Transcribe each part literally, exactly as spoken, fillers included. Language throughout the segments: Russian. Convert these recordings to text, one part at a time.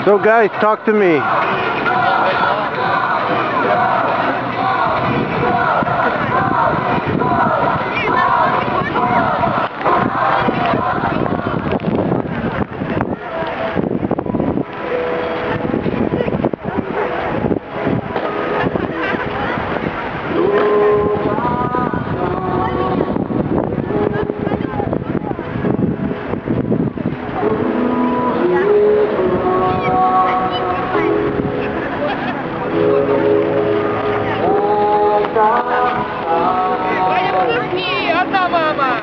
So guys, talk to me. Одна мама!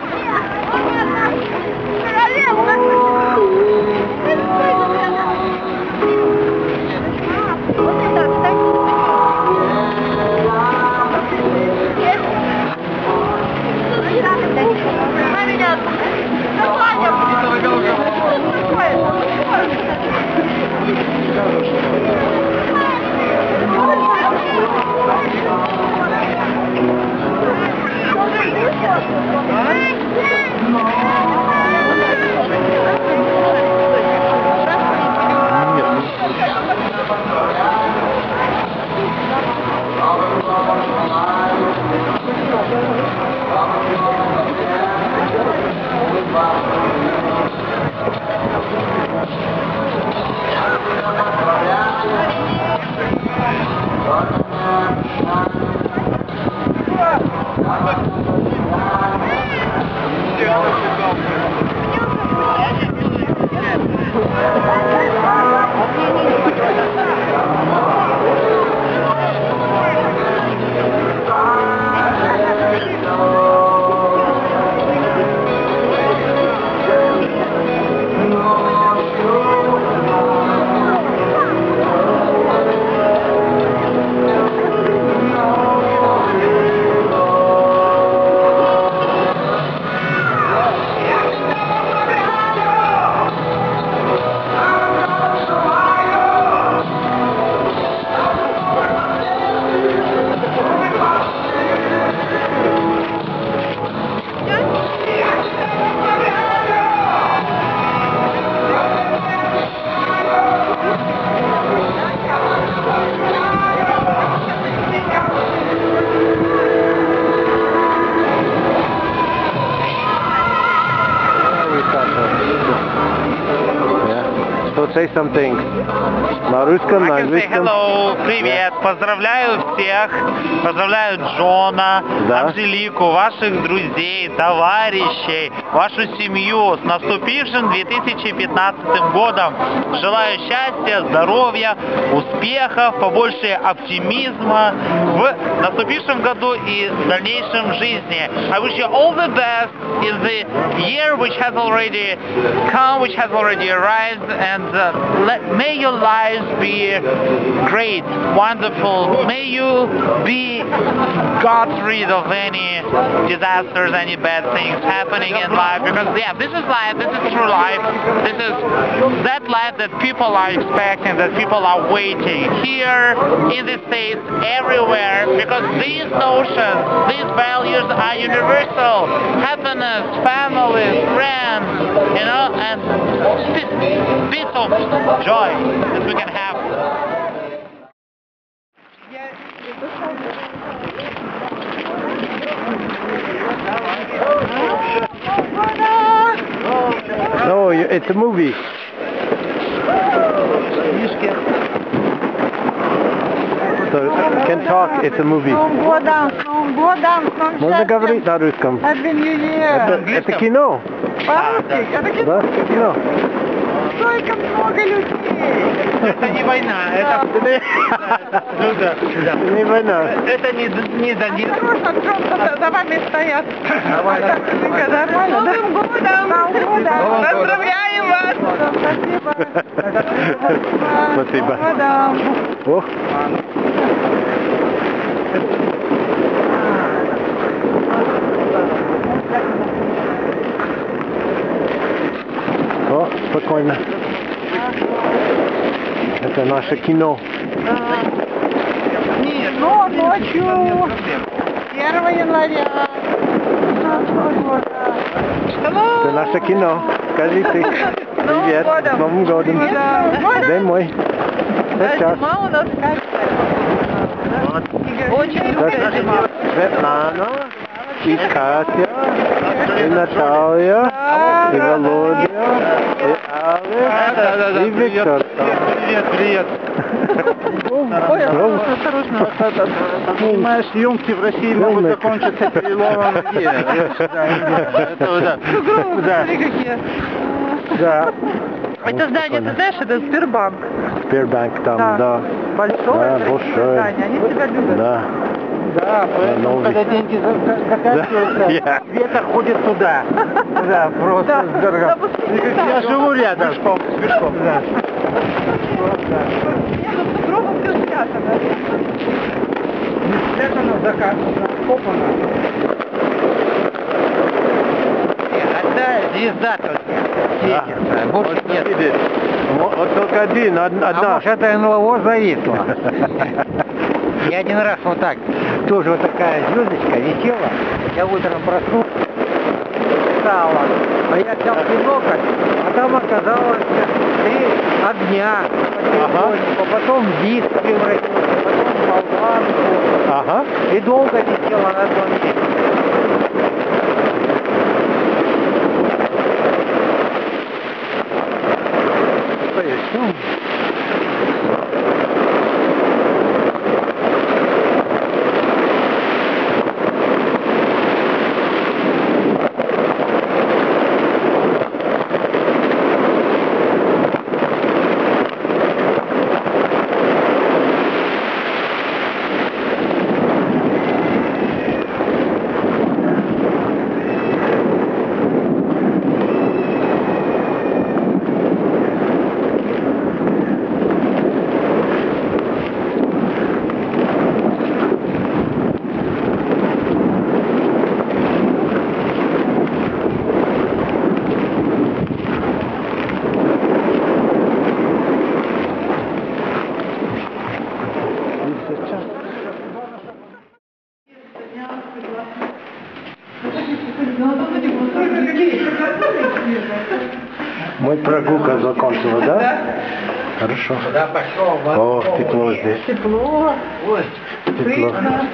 So say something. На русском, на английском. Hello, привет, поздравляю всех, поздравляю Джона, Да. Анжелику, ваших друзей, товарищей, вашу семью с наступившим две тысячи пятнадцатым годом. Желаю счастья, здоровья, успехов, побольше оптимизма в наступившем году и в дальнейшем жизни. I wish you all the best in the year which has already come, which has already arrived, and uh, let, may your lives be great, wonderful. May you be got rid of any disasters, any bad things happening in life. Because yeah, this is life. This is true life. This is that life that people are expecting, that people are waiting here in the States, everywhere. Because these notions, these values are universal. Happiness, family, friends, you know, and bits of joy that we can have. No, it's a movie. So you can talk, it's a movie. Можно говорить на русском? Это, это кино. Это кино. Да, кино. Столько много людей. Это не война, это... Не война. Это не, не Донецк. Осторожно, Джон, за вами стоят. Нормально, да? С Новым годом! Новым Поздравляем вас! Спасибо. Спасибо. С годом. О. О, спокойно. Это наше кино. Кино ночью. первого января. Это наше кино. Скажи ты. Привет, с Новым годом. День мой. Сейчас. Зима у нас очень лютая зима. Светлана, и Катя, и Наталья, и Володя, и Алекс, и Виктор. Привет, привет. Ой, осторожно. Снимаешь съемки в России могут закончиться переломом ноги. Сугробы, смотри какие. Да. Это здание, ты знаешь, это Сбербанк. Сбербанк там, да. Большое, Да, красивое большое. здание. Они тебя любят. Да. Да, поэтому, новый. когда деньги за- заканчиваются, Да. Света ходит туда. Да, просто Да. здорово. Да, пускай так. Я живу рядом. Пешком, пешком. Да. Нет, ну сугробом все спрятано. Не спрятано, закопано. Одна звезда только светится, больше нет. Видишь, вот вот только один, од- А одна. может это НЛО зависло? Я один раз вот так, тоже вот такая звездочка висела, я утром проснулся, встала, а я взял бинокль, а там оказалось три огня, потихоньку, потом диск превратился, потом болванку, Ага. и долго висела на одном месте. Ну, Мой прогулка закончила, да? Хорошо. Да, пошел, О, тепло здесь. Тепло. Ой, Тепло.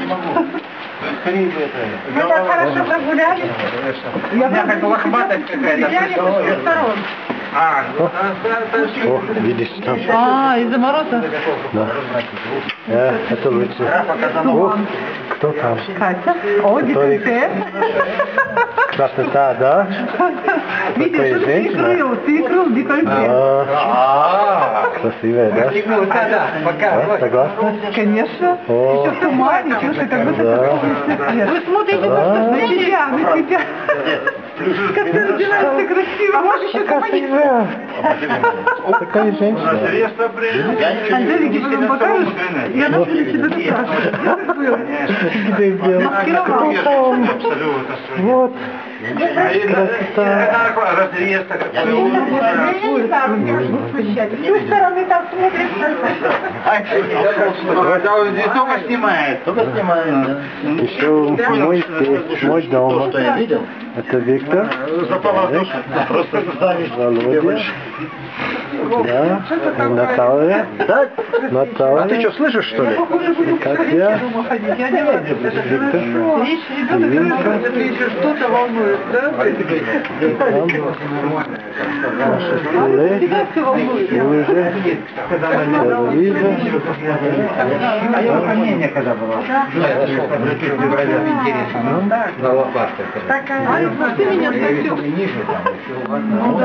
Мы так хорошо прогулялись. Я меня как лохматость какая-то. Взяли со всех сторон. А, ну, О, видишь там. А, из-за мороза? Да. Э, это лучше. О, кто там? Катя. О, Который- дитя. Красота, да? Видишь, Такая он женщина? перекрыл, перекрыл декольте. А, красивая, да? да, пока. Да, согласна? Конечно. О. Еще в тумане, слушай, как будто Да. какой-то свет. Вы смотрите Да. на тебя, на тебя. Как ты родилась красиво. Можешь еще компанию. Красивая. Такая женщина. Анжелике потом покажешь, и она будет тебе покажет. Где был? Маскировал. Вот. Красота. С той стороны там смотришь. Да, он здесь только снимает. Только снимает. Еще мой здесь, мой дом. Это Виктор. Просто Володя. Да. И Наталья. Наталья. А ты что, слышишь, что ли? Катя. Я не знаю. Речь ребенок, который еще что-то волнует, да? Там. Наши столы. Тебя все волнует. Лыжи. Телевизор. А я в Армении когда была. На лопатках. Такая. Ну ты меня спросил. Ну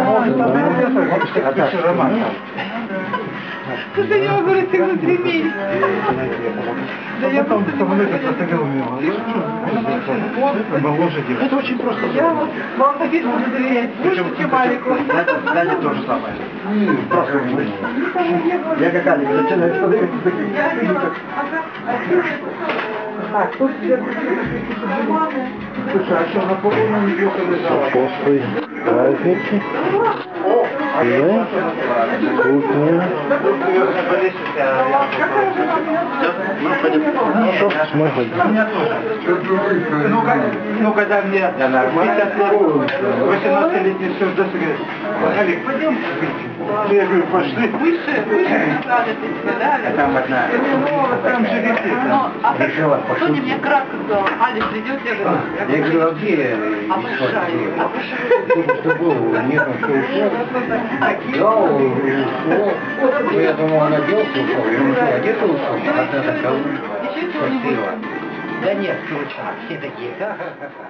да. Слушай, я могу расстегнуть ремень. Да я просто не могу. Это очень просто. Я вот вам теперь буду доверять. Больше, чем Алику. Даня то же самое. Я как Алик, начинаю смотреть. Я одела. Так, тут сверху. Слушай, а что, на полу неплохо лежала? После праздники. Да? Кухня. Что смотрит? Ну, когда мне восемнадцатилетний сын говорит, Олег, пойдем. Я говорю, пошли. Выше, выше надо, ты сказали. Там одна. Там же висит. А Соня мне кратко сказала, Аля придет, я говорю, Я говорю, а где? а большая, а большая. Что было? Нет, он что ушел? Да, он ушел. Я думал, он оделся, ушел. Я ушел, одета ушел. А ты такая красиво. Да нет, точно. Все такие. Ха-ха-ха.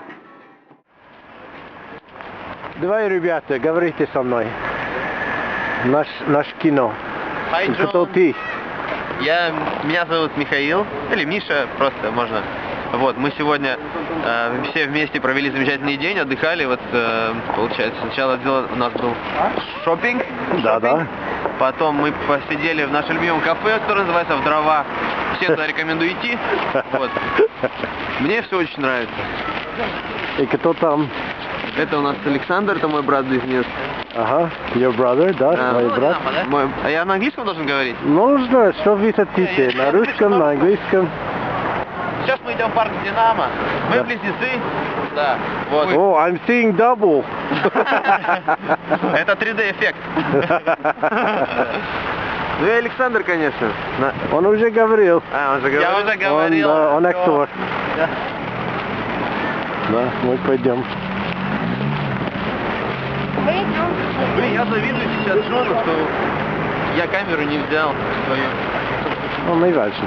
Давай, ребята, говорите со мной. Наш, наш кино. Hi, Кто John. ты? Я, меня зовут Михаил, или Миша, просто можно. Вот, мы сегодня э, все вместе провели замечательный день, отдыхали. Вот, э, получается, сначала сделал, у нас был шопинг. Да, шопинг. да. Потом мы посидели в нашем любимом кафе, которое называется «В дрова». Всем туда рекомендую идти. Вот. Мне все очень нравится. И кто там? Это у нас Александр, это мой брат-близнец. Ага, your brother, да, Да. мой брат. Мой... А я на английском должен говорить? Нужно, что вы хотите, на русском, на английском. Сейчас мы идем в парк Динамо. Мы Да. близнецы. Да. Вот. О, I'm seeing double. Это три дэ эффект. Ну и Александр, конечно. На- Он уже говорил. А, он же говорил. Я уже Он, говорил. да, он что- актер. Да. Да, мы пойдем. Блин, я завидую сейчас Джону, что я камеру не взял свою. Ну, не важно.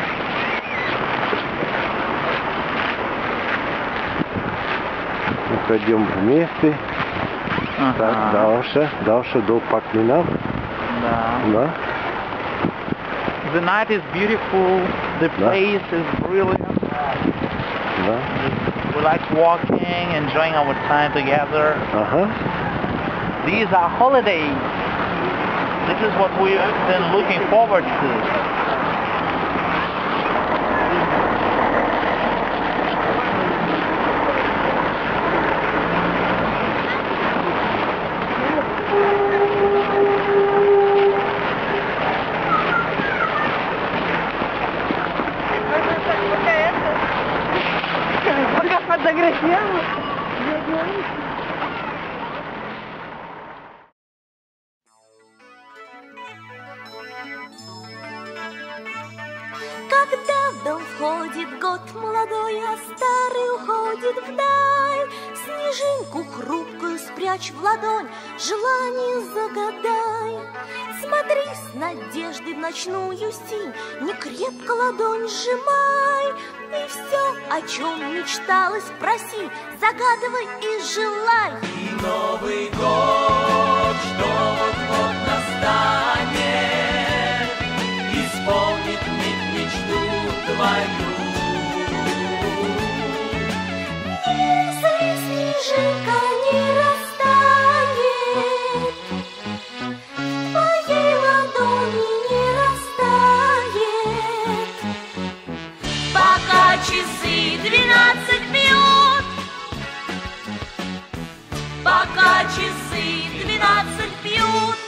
Мы пойдем вместе. Так, дальше, дальше до Паклина. Да. Да. The night is beautiful. The Да. place is brilliant. Да. We like walking, enjoying our time together. Ага. These are holidays. This is what we've been looking forward to. Пока фотографировала. Когда в дом входит год молодой, а старый уходит вдаль, снежинку хрупкую спрячь в ладонь, желание загадай. Смотри с надеждой в ночную синь, не крепко ладонь сжимай, и все, о чем мечталось, проси, загадывай и желай. И Новый год, что вот-вот настанет, исполнит миг мечту твою. Если снежинка не растает, в твоей ладони не растает, Пока часы двенадцать бьют, пока часы двенадцать бьют,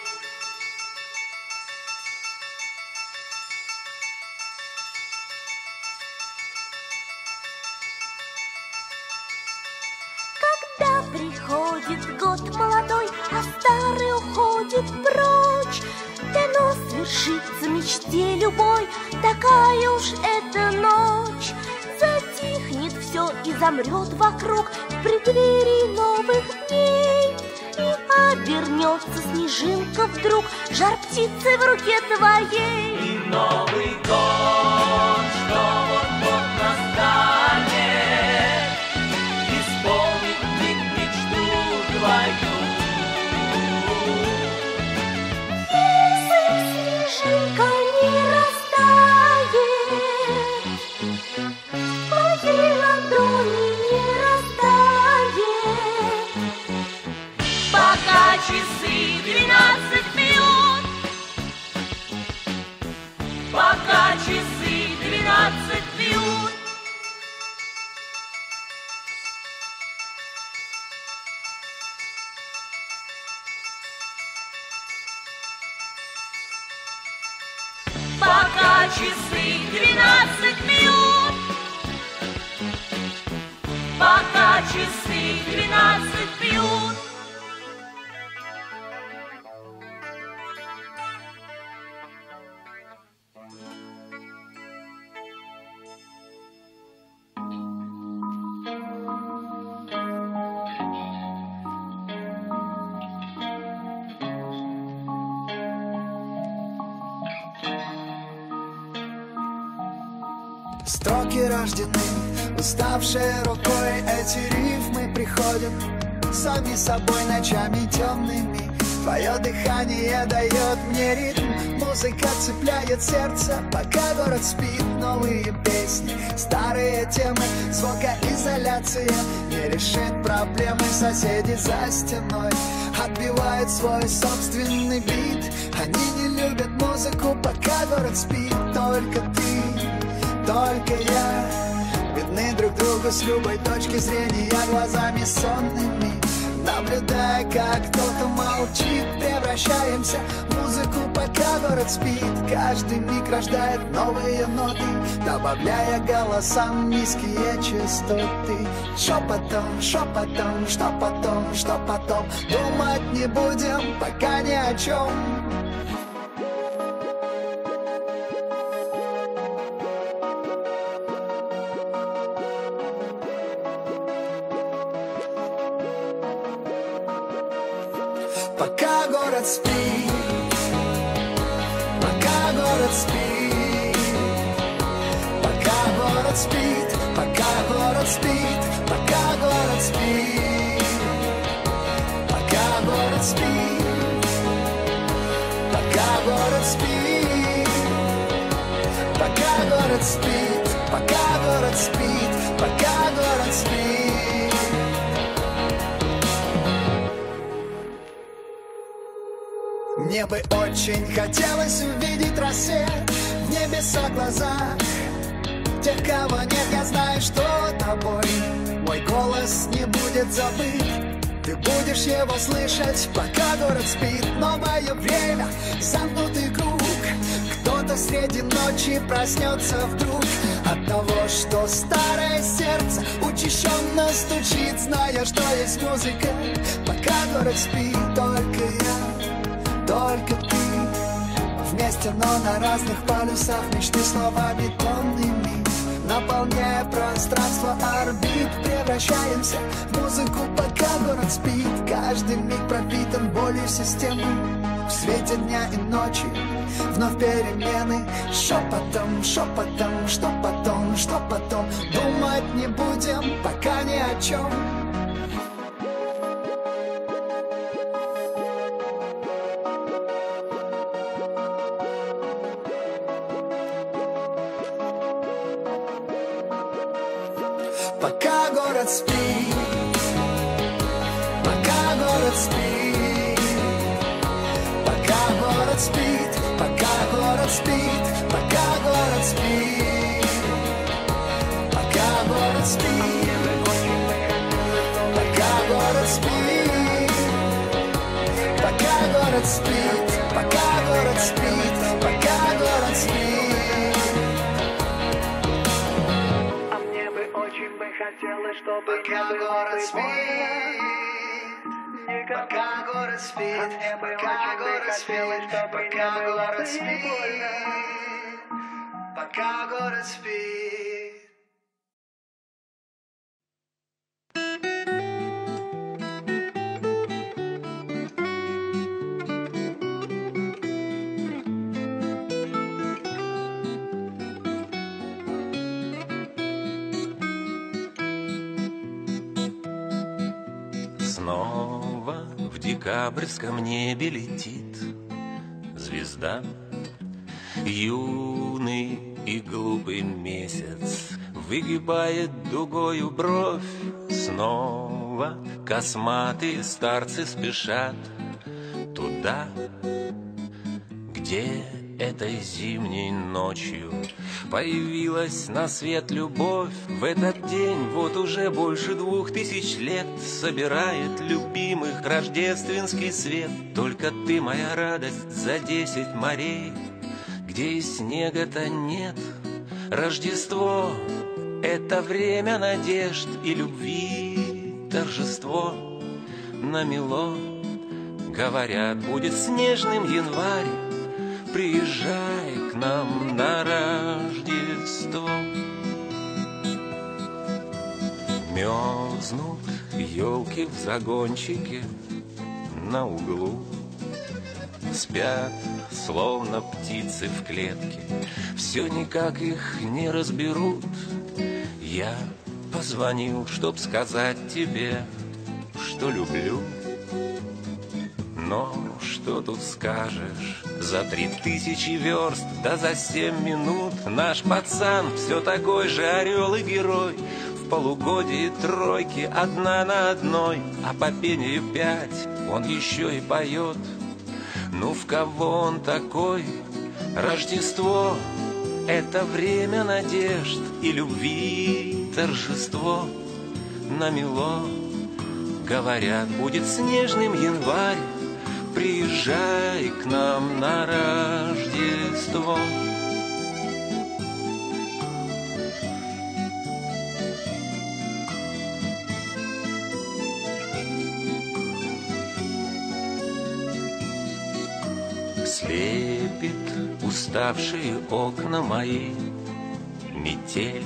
когда приходит год молодой, а старый уходит прочь, дано свершится мечте любой, такая уж эта ночь. Затихнет все и замрет вокруг в преддверии новых дней, и обернется снежинка вдруг жар птицы в руке твоей. и Новый год, что вот-вот настанет, исполнит миг мечту твою. Если снежинка не растает, в твоей ладони не растает, Пока часы двенадцать бьют, пока часы двенадцать бьют, пока часы двенадцать бьют, пока часы двенадцать бьют. Строки рождены уставшей рукой, эти рифмы приходят сами собой ночами темными. Твое дыхание дает мне ритм, музыка цепляет сердце, пока город спит. Новые песни, старые темы, звукоизоляция не решит проблемы. Соседи за стеной отбивают свой собственный бит. Они не любят музыку, пока город спит. Только ты, только я видны друг другу с любой точки зрения, глазами сонными, наблюдая, как кто-то молчит. Превращаемся в музыку, пока город спит. Каждый миг рождает новые ноты, добавляя голосам низкие частоты. Шепотом, шепотом, что потом, что потом, думать не будем пока ни о чем. Пока город спит, пока город спит, пока город спит, пока город спит, пока город спит, пока город спит, пока город спит, пока город спит, пока город спит, пока город спит. Мне бы очень хотелось увидеть рассвет в небеса глазах тех, кого нет. Я знаю, что тобой мой голос не будет забыт. Ты будешь его слышать, пока город спит. Новое время, замкнутый круг. Кто-то среди ночи проснется вдруг от того, что старое сердце учащенно стучит, зная, что есть музыка, пока город спит. Только я, только ты, вместе, но на разных полюсах мечты словами тонными, наполняя пространство орбит. Превращаемся в музыку, пока город спит. Каждый миг пропитан болью системы. В свете дня и ночи вновь перемены. Шепотом, шепотом, что потом, что потом, думать не будем пока ни о чем. Пока город спит, пока город спит, пока город спит, пока город спит, пока город спит, пока город спит, пока город спит, пока город спит, пока город спит, пока город спит. Хотелось, чтобы пока не город было спит, пока город спит, пока город спит, пока город спит, пока город спит. Снова в декабрьском небе летит звезда. Юный и глупый месяц выгибает дугою бровь. Снова косматые старцы спешат туда, где этой зимней ночью появилась на свет любовь. В этот день вот уже больше двух тысяч лет собирает любимых рождественский свет. Только ты, моя радость, за десять морей, где и снега-то нет. Рождество — это время надежд и любви, торжество намело. Говорят, будет снежным январь, приезжай к нам на Рождество. Мерзнут елки в загончике на углу. спят, словно птицы в клетке. Все никак их не разберут. Я позвонил, чтоб сказать тебе, что люблю. Но что тут скажешь? За три тысячи верст, да за семь минут наш пацан все такой же орел и герой. В полугодии тройки одна на одной, а по пению пять он еще и поет. Ну в кого он такой? Рождество — это время надежд и любви, торжество намело. Говорят, будет снежным январь, приезжай к нам на Рождество. Слепит уставшие окна мои метель,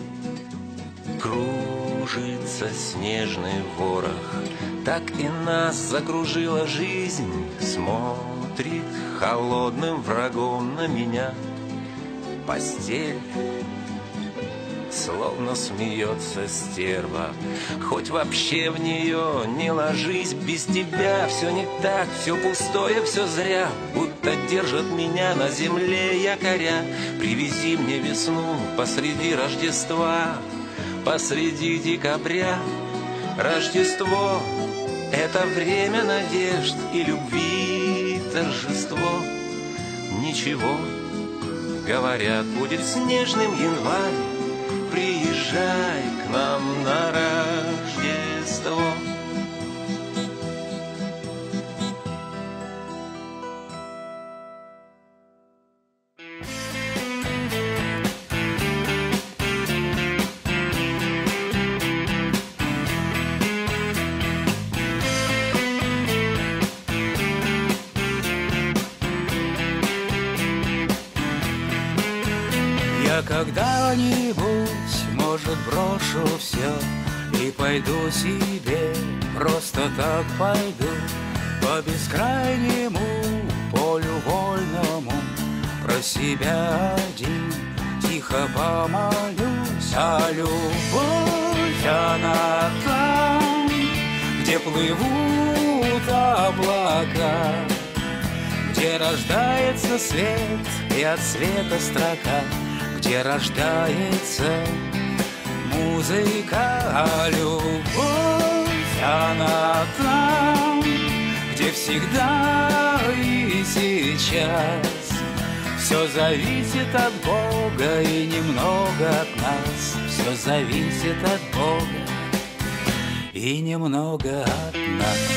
кружится снежный ворох. Так и нас закружила жизнь, смотрит холодным врагом на меня. Постель словно смеется стерва, хоть вообще в нее не ложись. Без тебя все не так, все пустое, все зря, будто держат меня на земле якоря. Привези мне весну посреди Рождества, посреди декабря. Рождество — это время надежд и любви, торжество. Ничего, говорят, будет снежным январь, приезжай к нам на Рождество. Я когда-нибудь, может, брошу все и пойду себе, просто так пойду по бескрайнему полю вольному, про себя один тихо помолюсь. А любовь, она там, где плывут облака, где рождается свет и от света строка, где рождается музыка. А любовь, она там, где всегда и сейчас все зависит от Бога и немного от нас. Все зависит от Бога и немного от нас.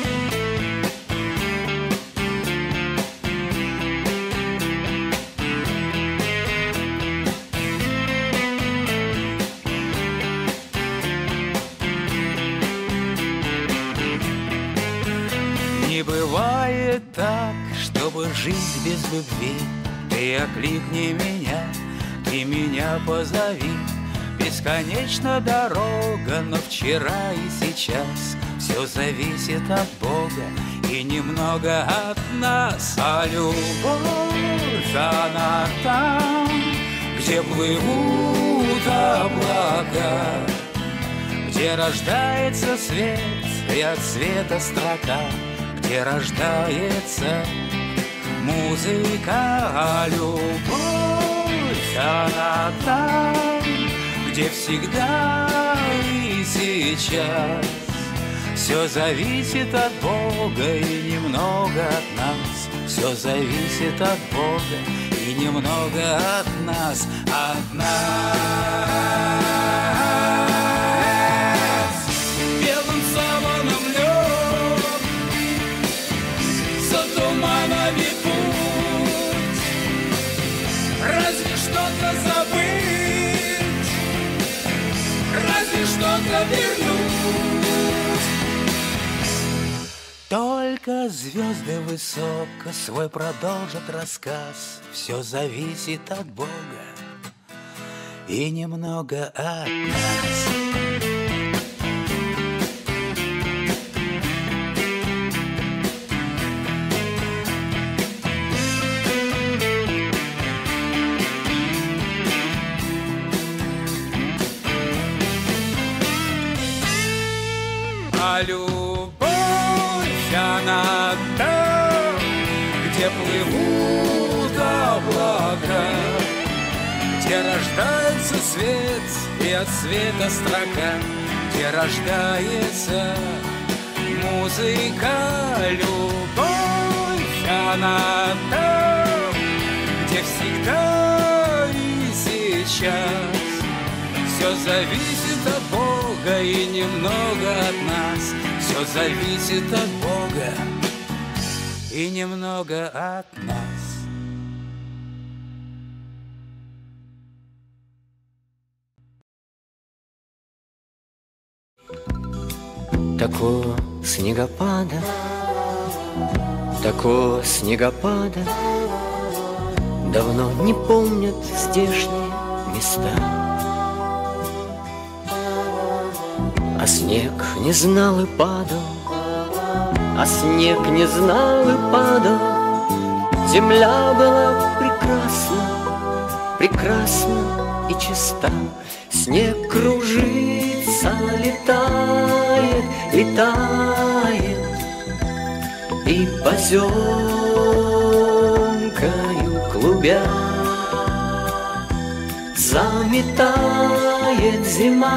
Не бывает так, чтобы жить без любви. Ты окликни меня, ты меня позови. Бесконечна дорога, но вчера и сейчас все зависит от Бога и немного от нас. А любовь, она там, где плывут облака, где рождается свет и от света строка, где рождается музыка. А любовь, она там, где всегда и сейчас все зависит от Бога и немного от нас. Все зависит от Бога и немного от нас. От нас. Белым саваном лёг, за туманами путь. Разве что-то забыть, разве что-то вернуть. Только звезды высоко свой продолжат рассказ. Все зависит от Бога и немного от нас. где плывут облака, где рождается свет и от света строка, где рождается музыка, любовь, она там, где всегда и сейчас. Все зависит от Бога и немного от нас. Все зависит от Бога и немного от нас. Такого снегопада, такого снегопада давно не помнят здешние места. А снег не знал и падал, а снег не знал и падал. Земля была прекрасна, прекрасна и чиста. Снег кружится, летает, летает, и поземкою клубя заметает зима,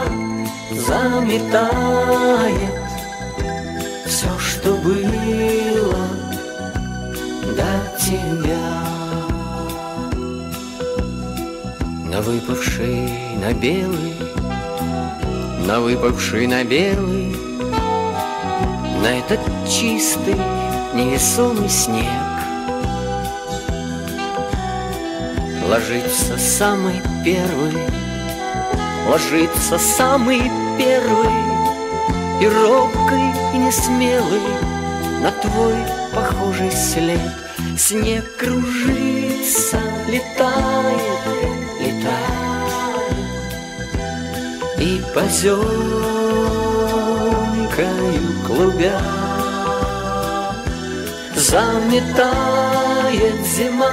заметает все, что было до тебя. На выпавший на белый, на выпавший на белый, на этот чистый невесомый снег ложится самый первый, ложится самый первый, и робкий, и несмелый на твой похожий след. Снег кружится, летает, летает, и поземкою клубя заметает зима,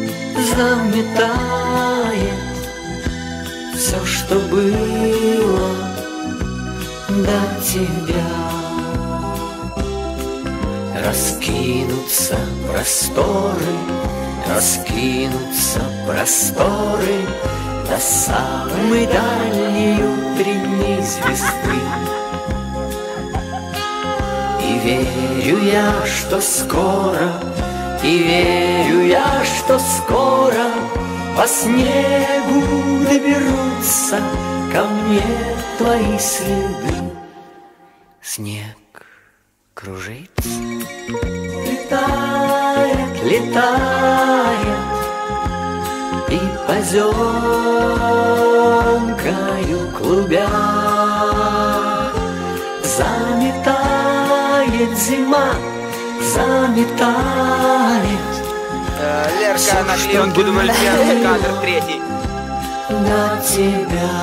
заметает все, что было до тебя. Раскинутся просторы, раскинутся просторы до самой дальней утренней звезды. И верю я, что скоро, и верю я, что скоро по снегу доберутся ко мне твои следы. Снег кружится, летает, летает, и поземкою клубя заметает зима, заметает. Лерка, на клеенку думали, кадр третий. На тебя.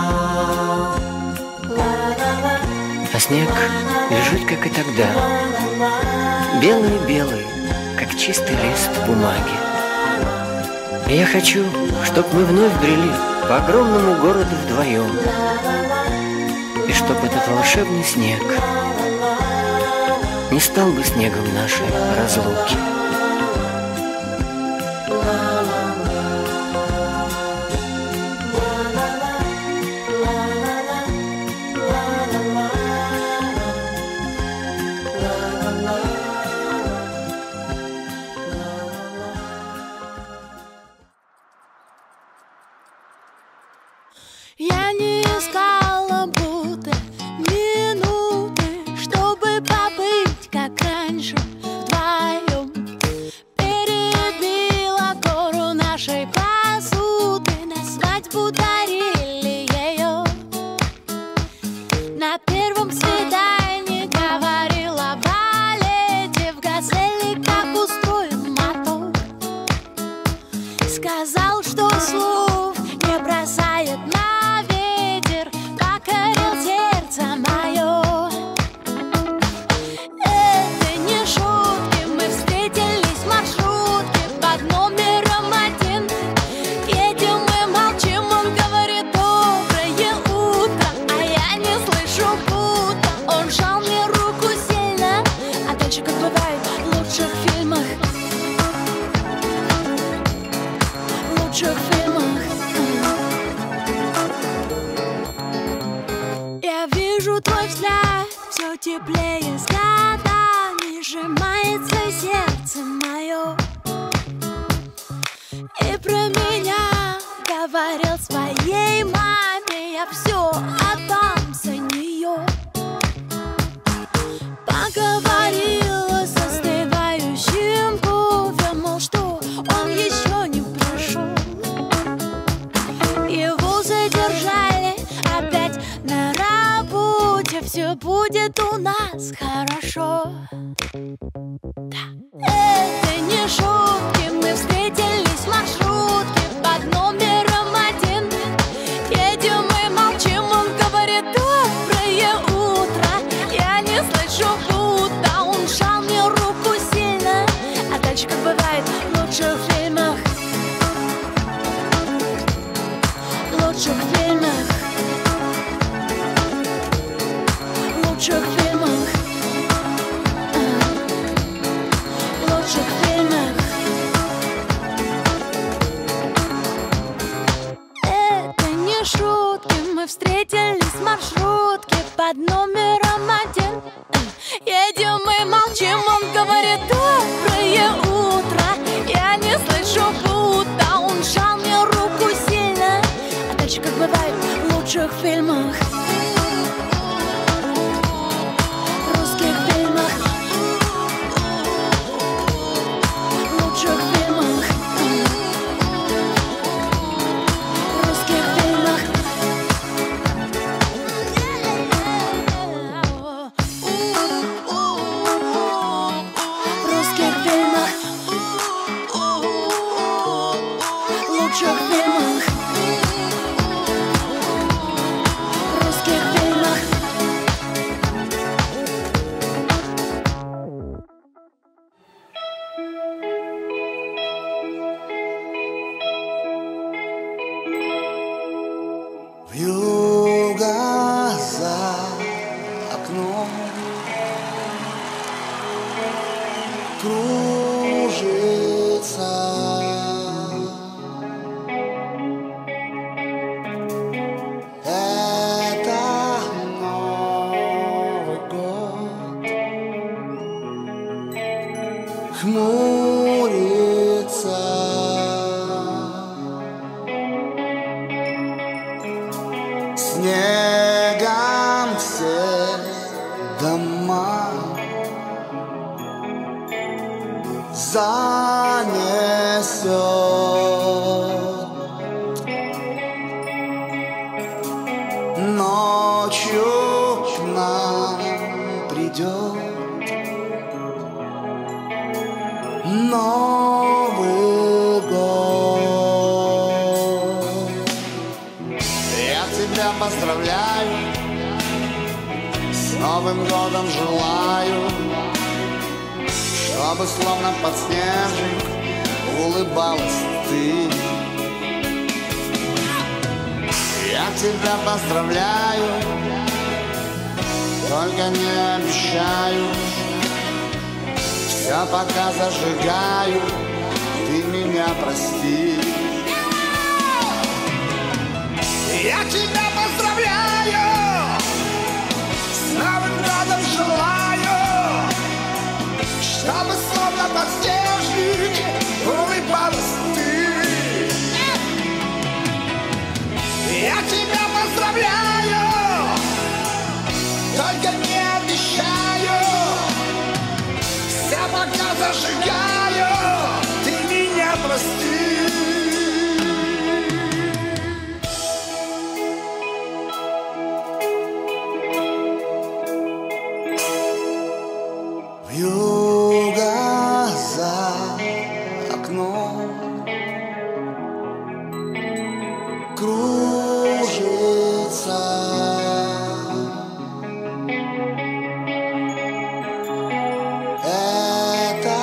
А снег лежит, как и тогда, белый-белый, как чистый лист бумаги. И я хочу, чтоб мы вновь брели по огромному городу вдвоем, и чтоб этот волшебный снег не стал бы снегом нашей разлуки. Я не искала будто минуты, чтобы побыть, как раньше, вдвоем. теплее с годами сжимается сердце мое. И про меня говорил своей маме, я все отдам за нее. Поговорила с остывающим кофе, мол, что он еще не пришел. Его задержали опять на работе, все будет у нас хорошо. Это не шутки, мы встретились в маршрутке под номером один. Едем и молчим, он говорит: доброе утро. Я не слышу, будто он сжал мне руку сильно. А дальше, как бывает в лучших фильмах, в лучших фильмах, в лучших фильмах, в лучших фильмах. Это не шутки, мы встретились в маршрутке под номером один. Едем и молчим, он говорит: доброе утро. Я не слышу, будто он сжал мне руку сильно. А дальше, как бывает в лучших фильмах, в русских фильмах, в лучших фильмах, в русских фильмах. В русских фильмах, в лучших фильмах, в русских фильмах. Вьюга за окном кружится. Это Новый год хмурится. Снегом все дома занесет. Ночью к нам придет Новый год. Я тебя поздравляю, с Новым годом желаю, чтобы словно подснежник улыбалась ты. Я тебя поздравляю, только не обещаю, все пока зажигаю, ты меня прости. Я тебя поздравляю, с Новым годом желаю, чтобы словно подснежник улыбалась ты. Я тебя поздравляю, только не обещаю, все пока зажигаю, ты меня прости. Вьюга за окном кружится. Это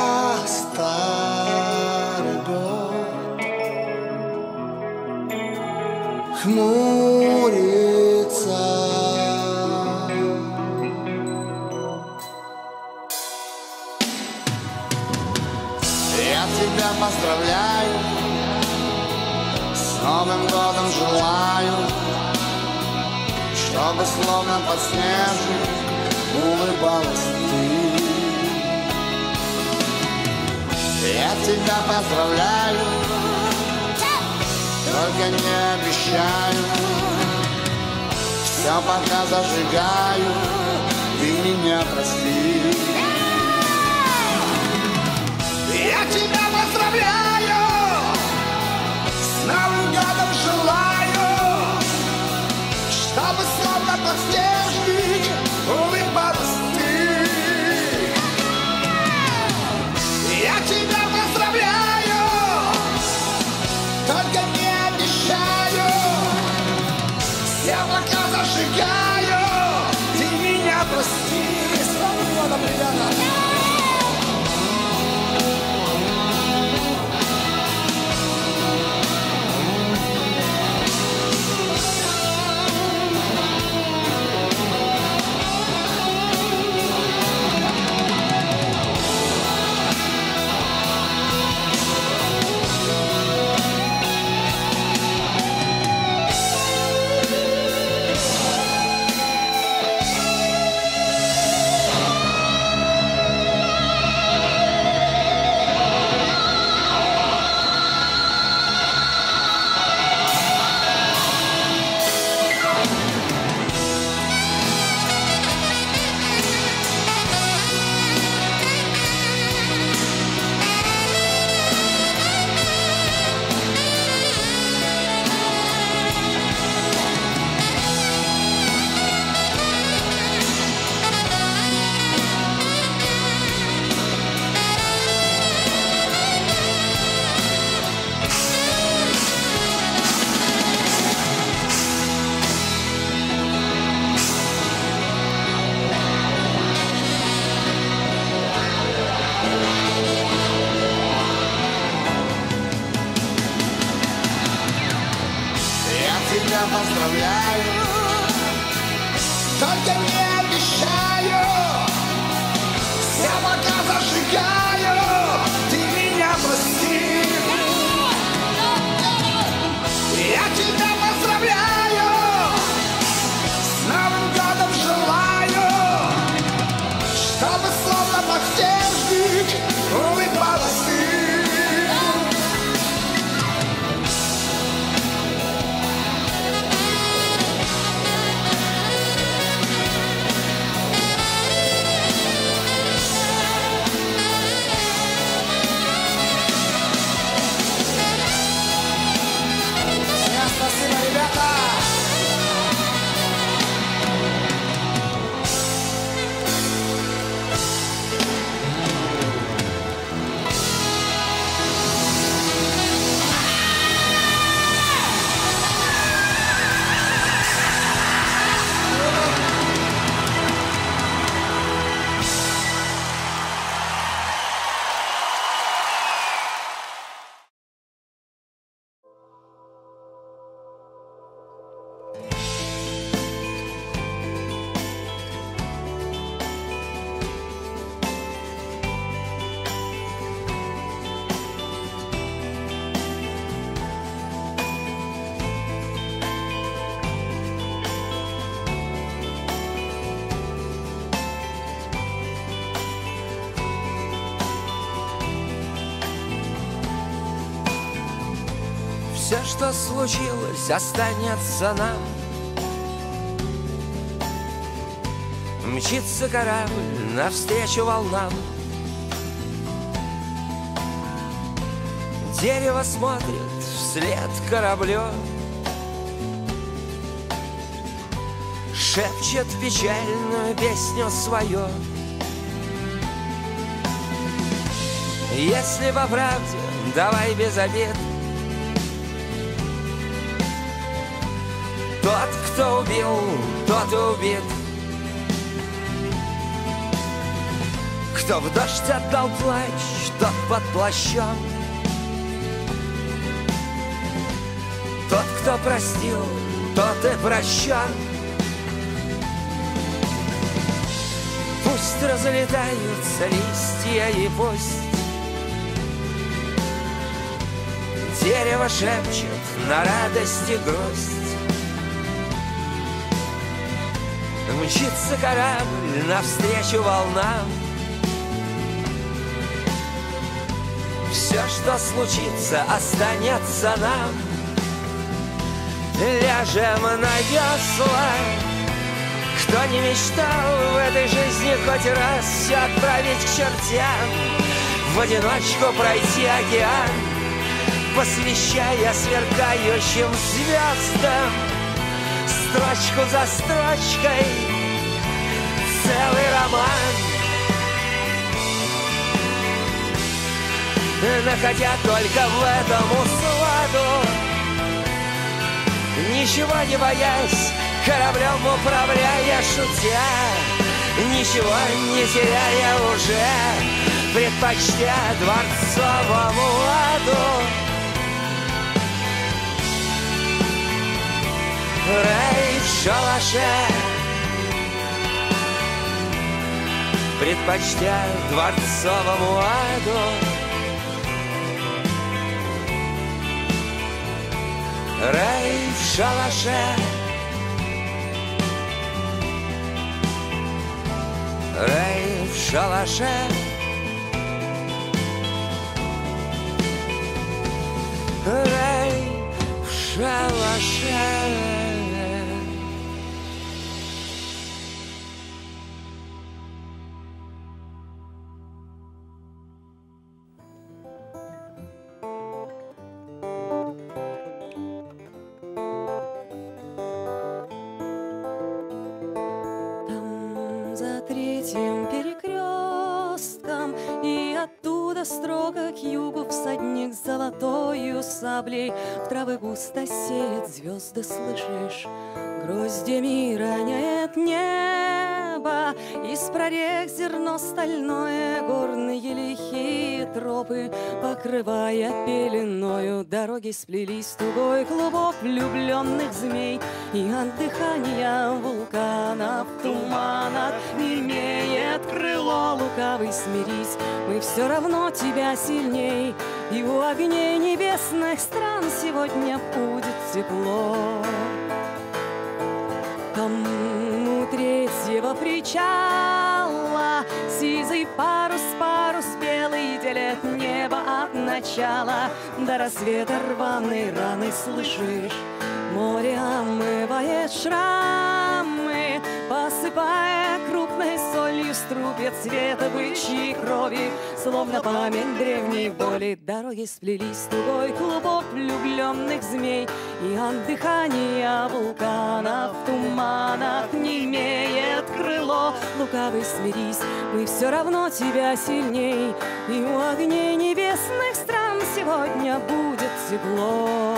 старый год хмурится. Я тебя поздравляю, с Новым годом желаю, чтобы словно подснежник улыбалась ты. Я тебя поздравляю, только не обещаю. Все пока зажигаю, ты меня прости. Я тебя поздравляю, с Новым годом желаю, чтобы словно подснежник улыбалась ты. Я тебя поздравляю, только не обещаю. Я пока зажигаю, ты меня прости. С Новым годом, ребята! Поздравляю, только не обещаю. Я пока зажигаю, ты меня прости. Я тебя поздравляю, с Новым годом желаю, чтобы словно подснежник улыбалась ты. Спасибо, ребята! Все, что случилось, останется нам. Мчится корабль навстречу волнам. Дерево смотрит вслед кораблю, шепчет печальную песню свою. Если по правде, давай без обид. Тот, кто убил, тот и убит. Кто в дождь отдал плач, тот под плащом. Тот, кто простил, тот и прощен. Пусть разлетаются листья и пусть дерево шепчет на радость и грусть. Мчится корабль навстречу волнам. Все, что случится, останется нам. Ляжем на весла. Кто не мечтал в этой жизни хоть раз все отправить к чертям, в одиночку пройти океан, посвящая сверкающим звездам, строчку за строчкой целый роман. Находя только в этом усладу, ничего не боясь, кораблем управляя, шутя, ничего не теряя уже, предпочтя дворцовому ладу. Рай в шалаше, предпочтя дворцовому ладу. Рай в шалаше, рай в шалаше, рай в шалаше. Третьим перекрестком, и оттуда строго к югу всадник с золотою саблей в травы густо сеет звезды, слышишь? Гроздьями роняет небо, из прорех зерно стальное, горные лихие тропы, покрывая пеленою, дороги сплелись в тугой клубок влюбленных змей, и от дыхания вулкана в туманах не имеет крыло. Лукавый, смирись, мы все равно тебя сильней, и у огней небесных стран сегодня будет тепло. Там у третьего причала сизый парус, парус белый делит небо от начала до рассвета рваной раны, слышишь? Море омывает шрамы, посыпая крупной солью струпья цвета бычьей крови, словно память древней боли. Дороги сплелись в тугой клубок влюбленных змей, и от дыхания вулкана в туманах не имеет крыло. Лукавый, смирись, мы все равно тебя сильней, и у огней небесных стран сегодня будет тепло.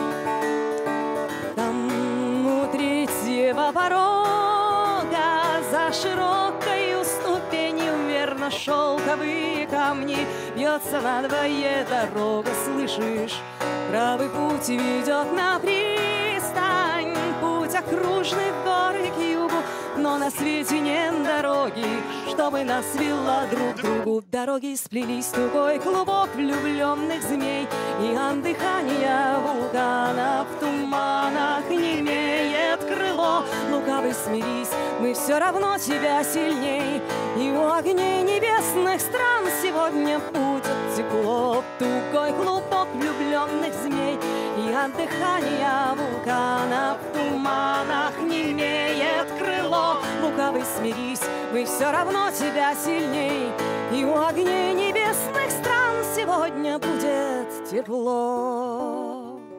Третьего порога за широкою ступенью верно шелковые камни бьется надвое дорога, слышишь? Правый путь ведет на пристань, путь окружный в горы к югу, но на свете нет дороги, чтобы нас вела друг к другу. Дороги сплелись в тугой клубок влюбленных змей, и от дыхания вулкана в туманах не имеет крыло. Лукавый, смирись, мы все равно тебя сильней, и у огней небесных стран сегодня будет тепло. Тугой клубок влюбленных змей, и от дыхания вулкана в туманах не имеет крыло. Лукавый, смирись, мы все равно тебя сильней, и у огней небесных стран сегодня будет тепло.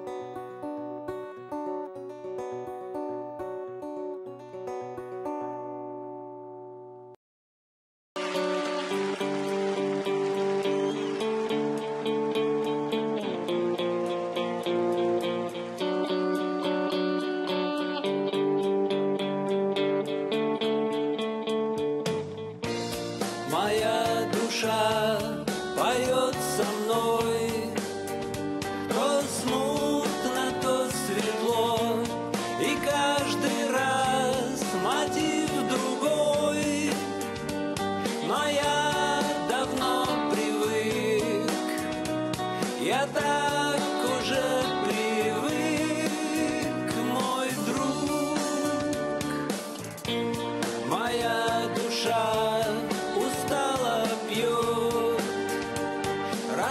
Моя душа поет со мной, то смутно, то светло, и каждый раз мотив другой. Но я давно привык, я так уже привык, мой друг.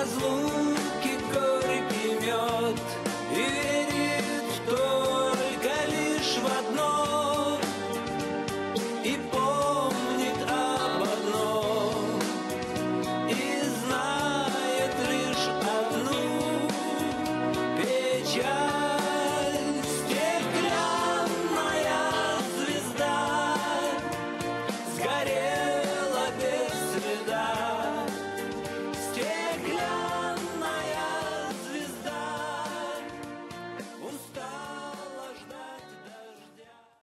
разлуки.